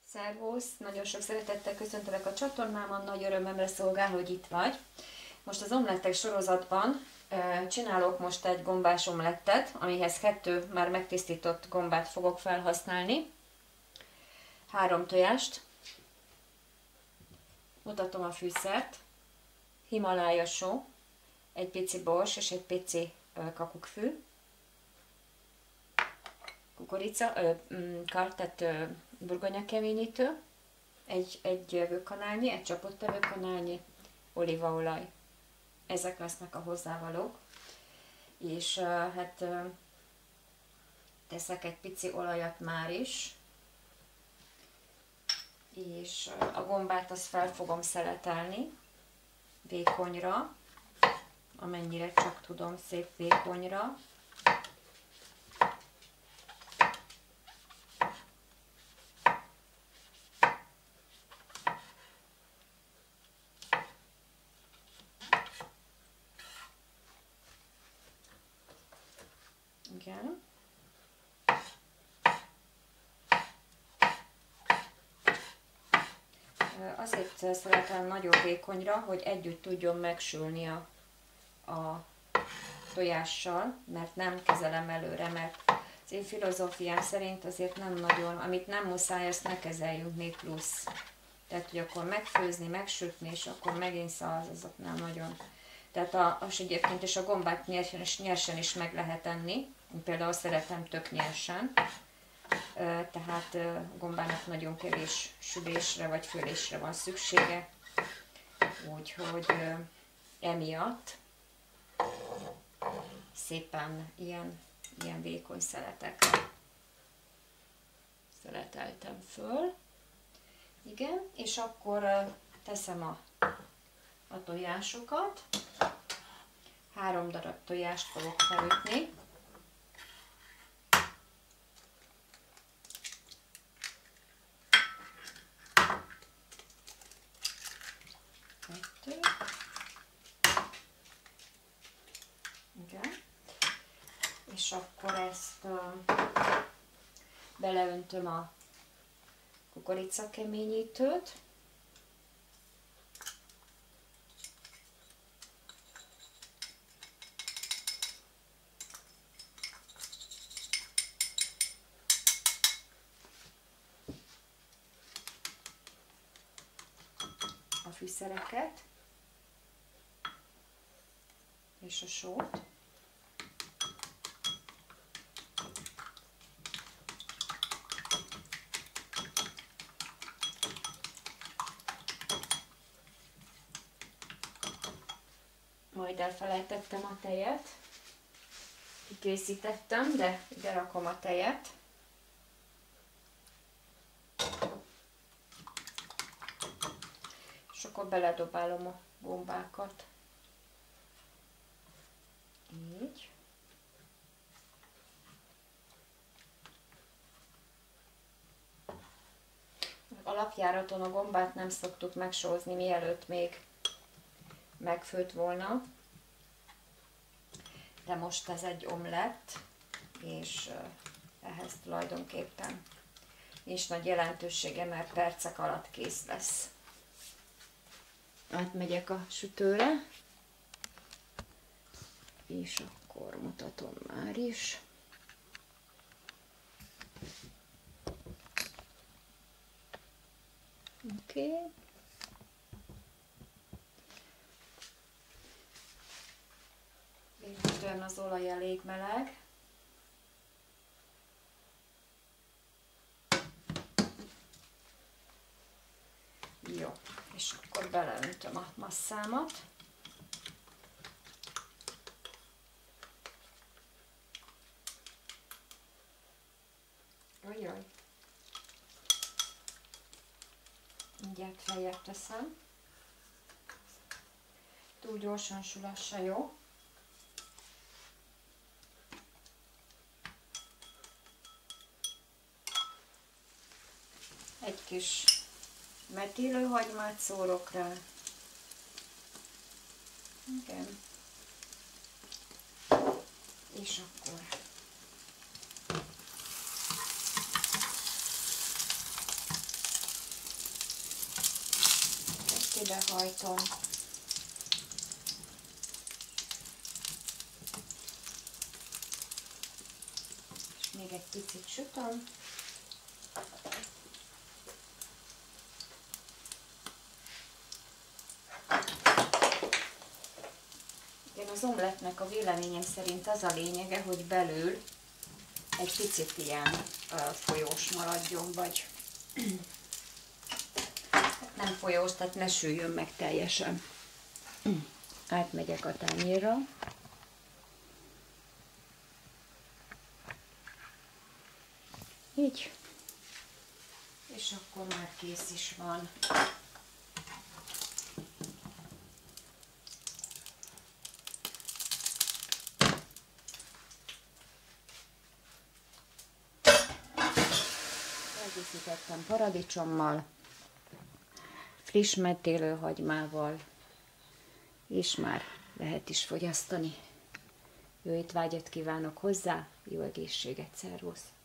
Szervusz! Nagyon sok szeretettel köszöntelek a csatornámon, nagy örömömre szolgál, hogy itt vagy. Most az omlettek sorozatban csinálok most egy gombás omlettet, amihez 2 már megtisztított gombát fogok felhasználni. 3 tojást. Mutatom a fűszert. Himalája só, egy pici bors és egy pici kakukkfű. Kukorica, tehát burgonyakeményítő, egy evőkanálnyi, egy csapott evőkanálnyi olívaolaj. Ezek lesznek a hozzávalók. És hát teszek egy pici olajat már is. És a gombát azt fel fogom szeletelni vékonyra, amennyire csak tudom, szép vékonyra. Igen. Azért szeretem nagyon vékonyra, hogy együtt tudjon megsülni a tojással, mert nem kezelem előre, mert az én filozófiám szerint azért nem nagyon, amit nem muszáj, ezt ne kezeljünk még plusz. Tehát, hogy akkor megfőzni, megsütni, és akkor megint száz, azok nem nagyon. Tehát az egyébként is a gombát nyersen is meg lehet enni. Én például szeretem tök nyersen. Tehát a gombának nagyon kevés sütésre vagy főlésre van szüksége. Úgyhogy emiatt szépen ilyen vékony szeletekre szeleteltem föl. Igen, és akkor teszem a tojásokat. 3 darab tojást fogok felütni. Igen. És akkor ezt beleöntöm a kukoricakeményítőt. A fűszereket és a sót. Majd elfelejtettem a tejet. Kikészítettem, de ide rakom a tejet. És akkor beledobálom a gombákat. Így. Alapjáraton a gombát nem szoktuk megsózni, mielőtt még megfőtt volna. De most ez egy omlett, és ehhez tulajdonképpen nincs nagy jelentősége, mert percek alatt kész lesz. Átmegyek a sütőre, és akkor mutatom már is. Oké. Végül az olaj elég meleg. Jó, és akkor beleöntöm a masszámat. Jaj. Mindjárt feljebb teszem. Túl gyorsan sül, az se jó. Egy kis metélőhagymát szórok rá. Igen. És akkor idehajtom. És még egy picit sütöm. Igen, az omlettnek a véleményem szerint az a lényege, hogy belül egy picit ilyen folyós maradjon, vagy nem folyós, tehát ne süljön meg teljesen. Átmegyek a tányérra. Így. És akkor már kész is van. Elkészítettem paradicsommal, friss metélőhagymával, és már lehet is fogyasztani. Jó étvágyat kívánok hozzá, jó egészséget, szervusz!